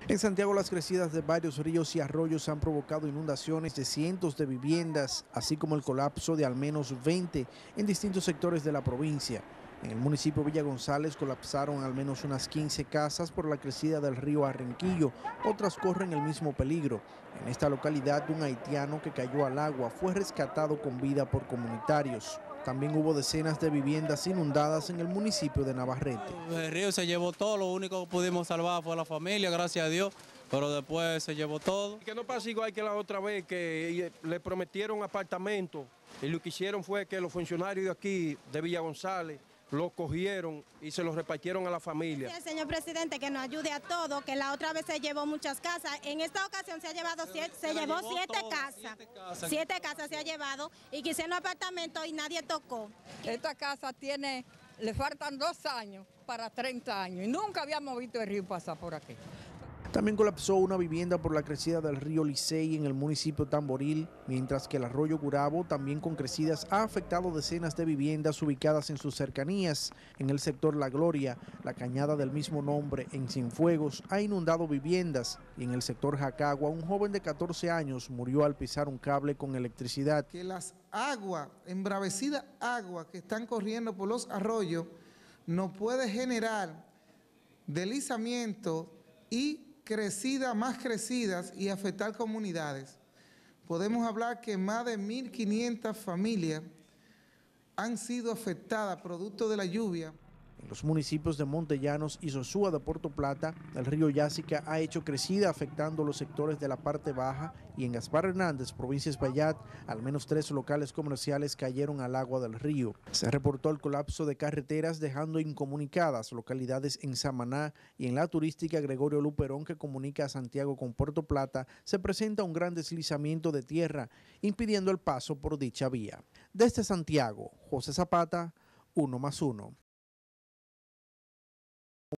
En Santiago, las crecidas de varios ríos y arroyos han provocado inundaciones de cientos de viviendas, así como el colapso de al menos 20 en distintos sectores de la provincia. En el municipio Villa González colapsaron al menos unas 15 casas por la crecida del río Arrenquillo, otras corren el mismo peligro. En esta localidad, un haitiano que cayó al agua fue rescatado con vida por comunitarios. También hubo decenas de viviendas inundadas en el municipio de Navarrete. El río se llevó todo, lo único que pudimos salvar fue la familia, gracias a Dios, pero después se llevó todo. Que no pasa igual que la otra vez, que le prometieron apartamentos y lo que hicieron fue que los funcionarios de aquí, de Villa González, lo cogieron y se los repartieron a la familia. Sí, señor presidente, que nos ayude a todos, que la otra vez se llevó muchas casas. En esta ocasión se llevó siete casas. Siete casas se ha llevado y quisieron apartamentos y nadie tocó. Esta casa le faltan 2 años para 30 años y nunca habíamos visto el río pasar por aquí. También colapsó una vivienda por la crecida del río Licey en el municipio Tamboril, mientras que el arroyo Gurabo, también con crecidas, ha afectado decenas de viviendas ubicadas en sus cercanías. En el sector La Gloria, la cañada del mismo nombre en Cienfuegos ha inundado viviendas, y en el sector Jacagua, un joven de 14 años murió al pisar un cable con electricidad. Que las aguas, embravecidas aguas que están corriendo por los arroyos, no puede generar deslizamiento y más crecidas y afectar comunidades. Podemos hablar que más de 1.500 familias han sido afectadas producto de la lluvia. En los municipios de Montellanos y Sosúa de Puerto Plata, el río Yásica ha hecho crecida afectando los sectores de la parte baja, y en Gaspar Hernández, provincia de Espaillat, al menos 3 locales comerciales cayeron al agua del río. Se reportó el colapso de carreteras dejando incomunicadas localidades en Samaná, y en la turística Gregorio Luperón, que comunica a Santiago con Puerto Plata, se presenta un gran deslizamiento de tierra impidiendo el paso por dicha vía. Desde Santiago, José Zapata, 1+1.